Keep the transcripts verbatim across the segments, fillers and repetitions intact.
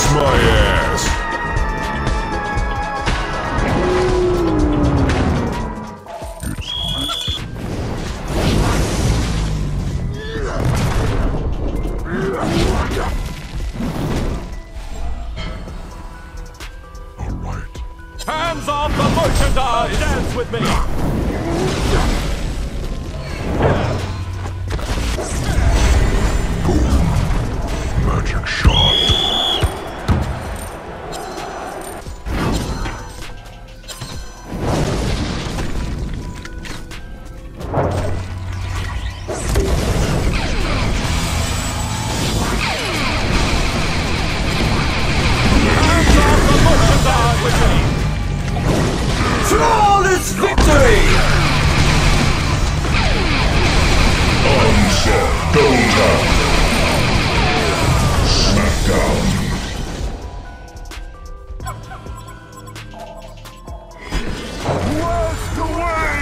my ass! Alright. Hands off the merchandise! Dance with me! Magic shot. Flawless victory! Onslaught. Dota. Smackdown. Blast away!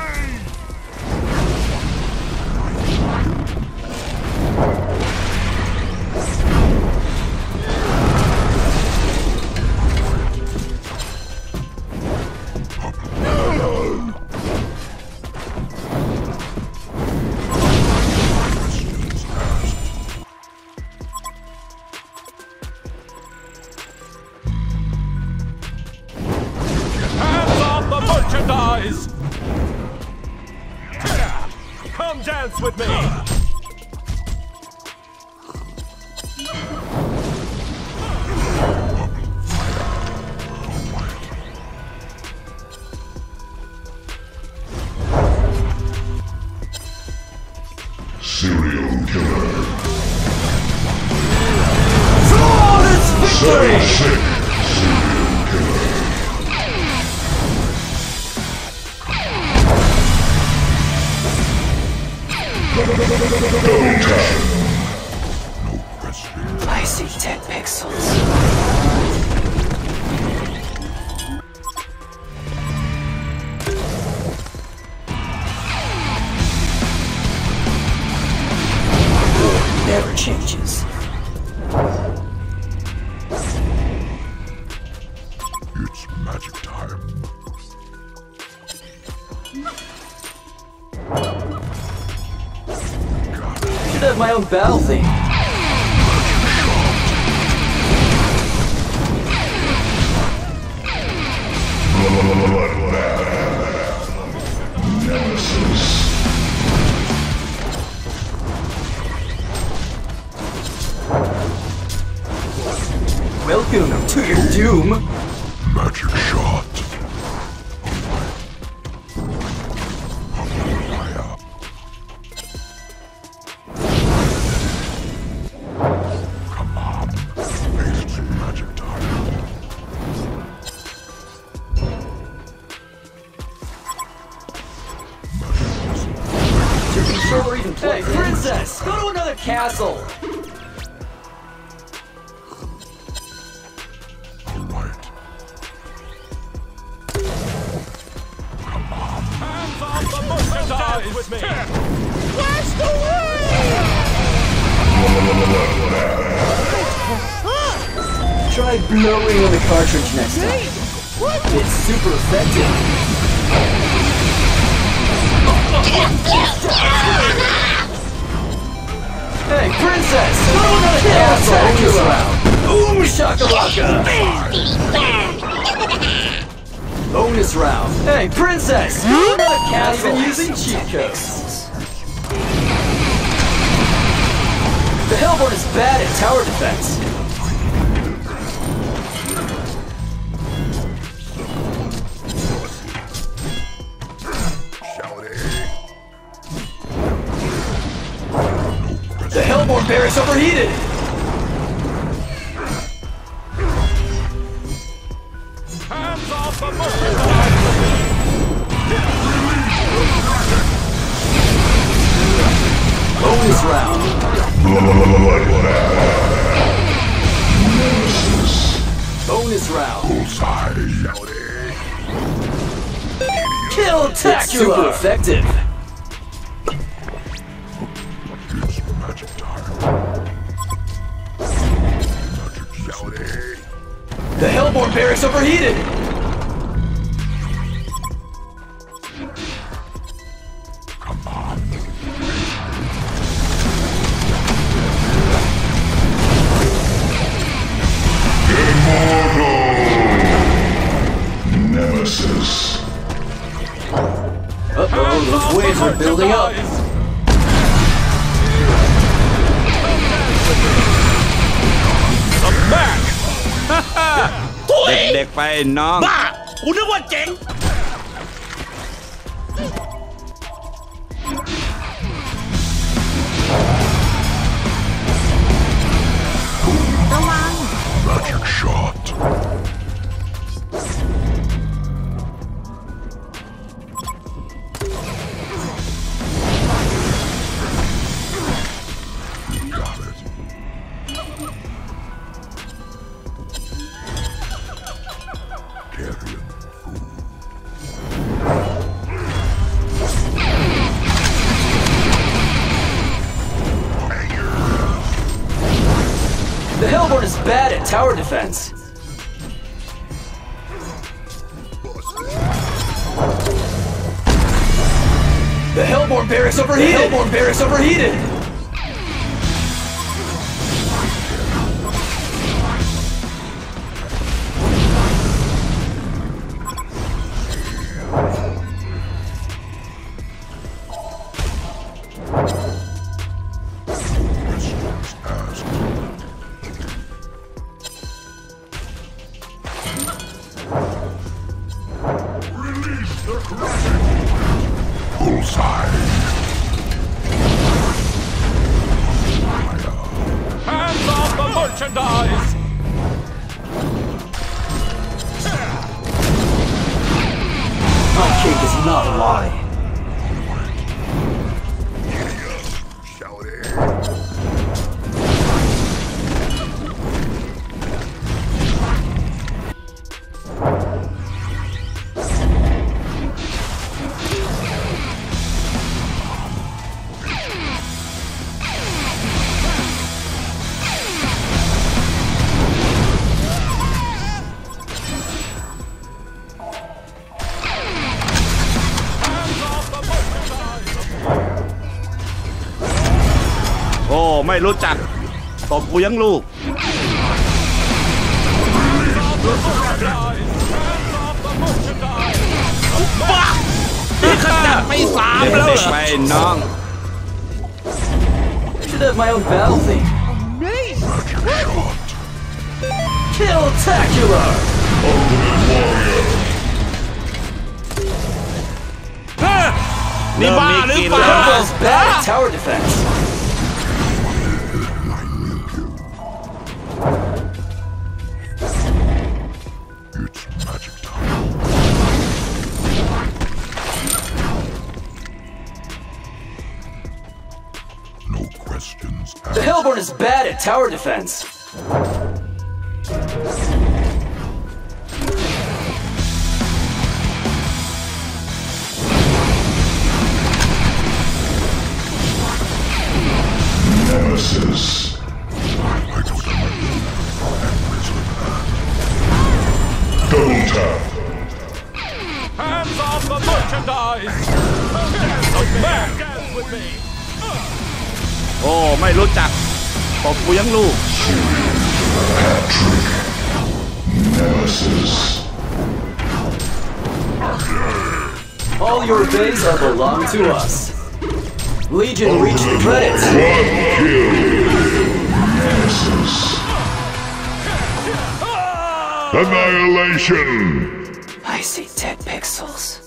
Hands off the merchandise! Come dance with me! Serial killer. Flawless victory! So sick. Serial killer. Dota. No question. I see ten pixels. War never changes. It's magic time. Should have my own battle theme. Nemesis. Welcome to your doom. Magic shot. Come on. It's magic time. To control or even play. Hey, princess! Go to another castle! Alright. Hands off the merchandise with me! Blast away! Try blowing on the cartridge next time. It's super effective. Hey, princess! Go to another castle! Bonus round! Boom shakalaka! Bonus round! Hey, princess! Go to another castle! Even using cheat codes. The Hellborn is bad at tower defense. The Hellborn barracks overheated! Hands off the merchandise! Bonus round! Bonus round! Bullseye. Kill-tacular! It's super effective! It's magic time. Magic shouting. Hellborn barracks overheated! Come on. Immortal! Nemesis. Uh-oh, those waves are building up. I'm back! เด็กๆไปน้องบ้ากูนึกว่าเจ๋งระวัง Magic shot. You got it. Carrion. The Hellborn is bad at tower defense. The Hellborn barracks overheated! The Hellborn barracks overheated! Questions asked. Release the Kraken! Bullseye! Hands off the merchandise! My cake is not a lie. Shouting! Hands off the merchandise! โอ้ไม่รู้จักตบกูยังลูก Hands off the merchandise! Hands off the merchandise! บ้านี่ขนาดไปสามแล้วเด็กเหรอๆไปน้อง I should have my own battle theme. Magic shot! Kill-tacular! เฮ้ยนี่บ้าหรือเปล่า Hellborn's bad at tower defense. It's magic time. No questions asked. The Hellborn is bad at tower defense. Nemesis. I go to my room and Grizzly Man. Double tap. Hands off the merchandise! I'm back! Dance with me! โอ้ไม่รู้จักตบกูยังลูก Nemesis. All your days are belong to us. Legion reached the credits. One kill. Nemesis. Annihilation. I see dead pixels.